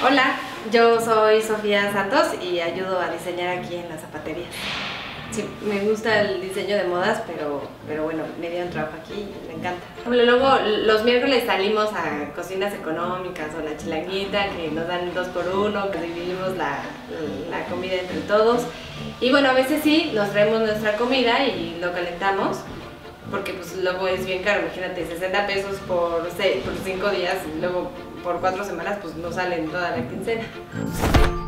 Hola, yo soy Sofía Santos y ayudo a diseñar aquí en la zapatería. Sí, me gusta el diseño de modas, pero bueno, me dieron trabajo aquí y me encanta. Luego los miércoles salimos a cocinas económicas o la chilanguita, que nos dan 2x1, que dividimos la comida entre todos. Y bueno, a veces sí, nos traemos nuestra comida y lo calentamos, porque pues luego es bien caro. Imagínate, 60 pesos por 5 días y luego por 4 semanas pues no salen toda la quincena.